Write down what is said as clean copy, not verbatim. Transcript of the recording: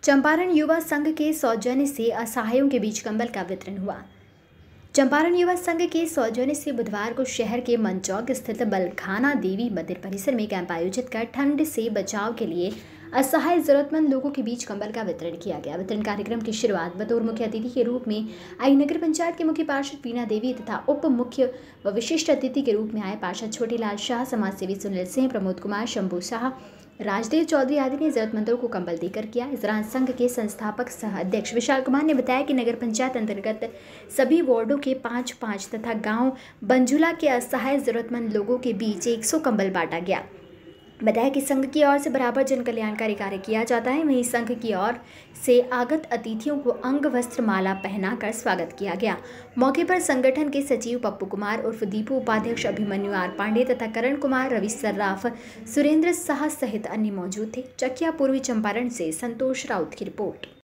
चंपारण युवा संघ के सौजन्य से असहायों के बीच कंबल का वितरण हुआ। चंपारण युवा संघ के सौजन्य से बुधवार को शहर के मनचौक स्थित बलखाना देवी मंदिर परिसर में कैंप आयोजित कर ठंड से बचाव के लिए असहाय जरूरतमंद लोगों के बीच कंबल का वितरण किया गया। वितरण कार्यक्रम की शुरुआत बतौर मुख्य अतिथि के रूप में आई नगर पंचायत के मुख्य पार्षद वीणा देवी तथा उप मुख्य व विशिष्ट अतिथि के रूप में आए पार्षद छोटेलाल शाह, समाजसेवी सुनील सिंह, प्रमोद कुमार, शंभू शाह, राजदेव चौधरी आदि ने जरूरतमंदों को कंबल देकर किया। इस दौरान संघ के संस्थापक सह अध्यक्ष विशाल कुमार ने बताया कि नगर पंचायत अंतर्गत सभी वार्डों के 5-5 तथा गांव बंजुला के असहाय जरूरतमंद लोगों के बीच 100 कंबल बांटा गया। बताया कि संघ की ओर से बराबर जन कल्याणकारी कार्य किया जाता है। वहीं संघ की ओर से आगत अतिथियों को अंग वस्त्र माला पहनाकर स्वागत किया गया। मौके पर संगठन के सचिव पप्पू कुमार उर्फ दीपू, उपाध्यक्ष अभिमन्यु आर पांडे तथा करण कुमार, रवि सर्राफ, सुरेंद्र शाह सहित अन्य मौजूद थे। चकिया पूर्वी चंपारण से संतोष राउत की रिपोर्ट।